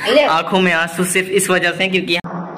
आंखों में आंसू सिर्फ इस वजह से क्योंकि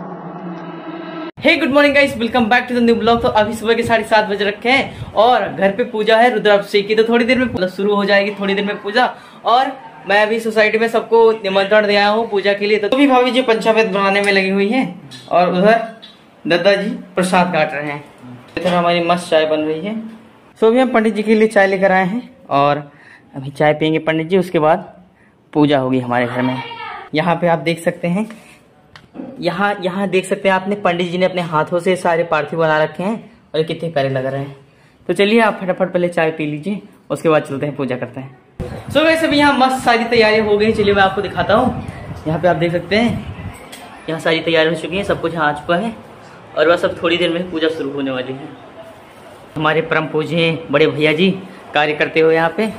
hey good morning guys, welcome back to the new blog. तो अभी सुबह के 7:30 बज रखे हैं और घर पे पूजा है रुद्राभिषेक की। तो थोड़ी देर में शुरू हो जाएगी, थोड़ी देर में पूजा। और मैं अभी सोसाइटी में सबको निमंत्रण दिया हूँ पूजा के लिए। तो भी भाभी जी पंचामृत बनाने में लगी हुई है और उधर दादाजी प्रसाद काट रहे हैं। इधर हमारी मस्त चाय बन रही है। तो अभी हम पंडित जी के लिए चाय लेकर आए हैं और अभी चाय पियेंगे पंडित जी, उसके बाद पूजा होगी हमारे घर में। यहाँ पे आप देख सकते हैं, यहाँ देख सकते हैं आपने, पंडित जी ने अपने हाथों से सारे पार्थिव बना रखे हैं और ये कितने प्यारे लग रहे हैं। तो चलिए आप फटाफट पहले चाय पी लीजिए, उसके बाद चलते हैं पूजा करते हैं। सो वैसे भी यहाँ मस्त सारी तैयारियां हो गई। चलिए मैं आपको दिखाता हूँ। यहाँ पे आप देख सकते हैं, यहाँ सारी तैयारी हो चुकी है, सब कुछ यहाँ आ चुका है और बस अब थोड़ी देर में पूजा शुरू होने वाली है। हमारे परम पूज्य बड़े भैया जी कार्य करते हुए यहाँ पे।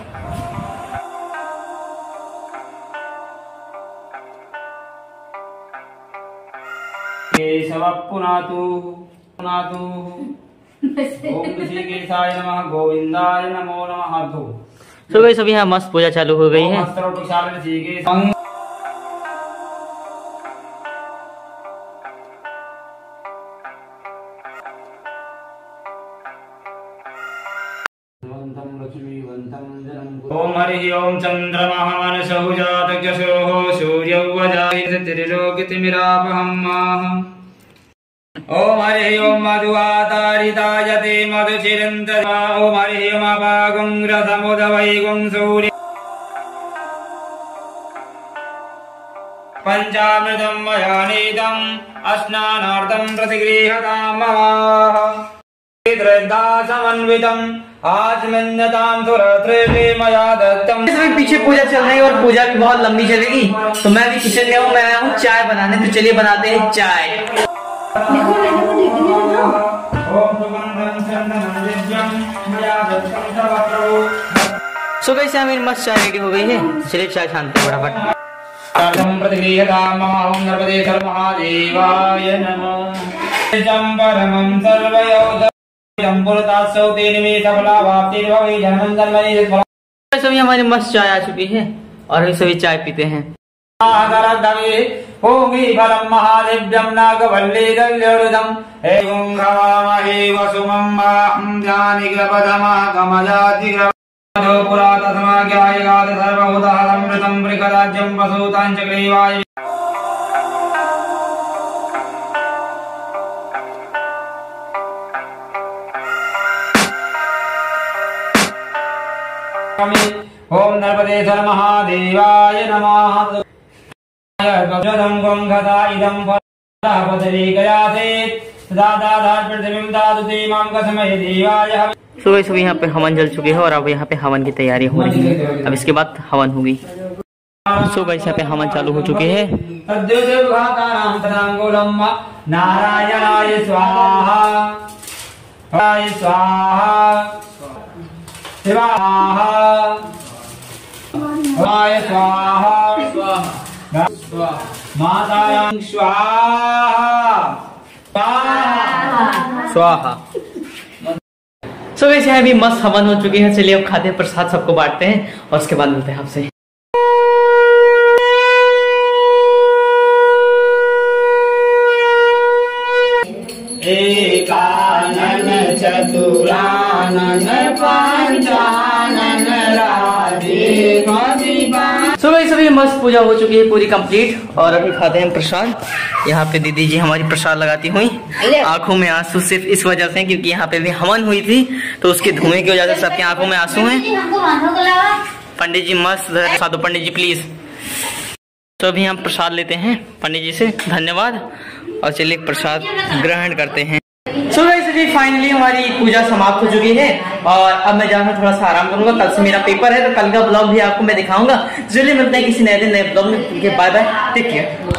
गोविंदाय नमो नमः। तो गाइस अभी यहाँ मस्त पूजा चालू हो गई है। ओम हरि ओम चंद्रमः मनसो जातजसोः सूर्यौ वजायतिर्लोकितिमिरापहम्। ओम हरि ओम मधुवातारितायते मधुचिरन्तवा। ओम हरि ओम अपागुं रसमुदवैगुं सूर्य पंचामृतं मया नीतम् स्नानार्थं प्रतिगृह्यताम् ममाः। पीछे पूजा चल रही है और पूजा भी बहुत लंबी चलेगी। तो मैं भी किचन में हूँ, मैं आया हूँ चाय बनाने। तो चलिए बनाते हैं चाय। सो गाइस मेरी मस्त चाय रेडी हो गई है। चलिए चाय छानते हैं फटाफट। सभी हमारी मस्त चाय आ चुकी है और अभी सभी चाय पीते हैं। फलम महादिव्यम नागवल्लीदल्योरुदम एवं खवामहे वसुमं ध्यानिग्रपदमागमजातिग्रपदो पुरातसमाज्ञायगाद सर्वभूतामृतं वृकराज्यं वसूतां चक्रीवाय। ओम नर्मदेश्वर महादेवाय नमः। सुबह सुबह यहाँ पे हवन जल चुके हैं और अब यहाँ पे हवन की तैयारी हो रही है। अब इसके बाद हवन होगी। सुबह यहाँ पे हवन चालू हो चुके हैं। नारायणाय स्वाहा स्वाहा स्वाहा स्वाहा मातायां स्वाहा। सो वैसे अभी मस्त हवन हो चुके हैं। चलिए अब खाते हैं प्रसाद, सबको बांटते हैं और उसके बाद मिलते हैं आपसे। एकानन चतुरानन पंचानन सुबह सभी मस्त पूजा हो चुकी है पूरी कंप्लीट और अभी खाते हैं प्रसाद। यहाँ पे दीदी जी हमारी प्रसाद लगाती हुई, आंखों में आंसू सिर्फ इस वजह से क्योंकि यहाँ पे भी हवन हुई थी तो उसके धुएं की वजह से सबके आंखों में आंसू हैं। पंडित जी मस्त साधु, पंडित जी प्लीज। तो अभी हम प्रसाद लेते हैं पंडित जी से, धन्यवाद। और चलिए प्रसाद ग्रहण करते हैं। सो गाइस फाइनली हमारी पूजा समाप्त हो चुकी है और अब मैं जाकर थोड़ा सा आराम करूंगा। कल से मेरा पेपर है तो कल का ब्लॉग भी आपको मैं दिखाऊंगा। चलिए मिलते हैं किसी नए दिन नए ब्लॉग में। Bye bye, take care.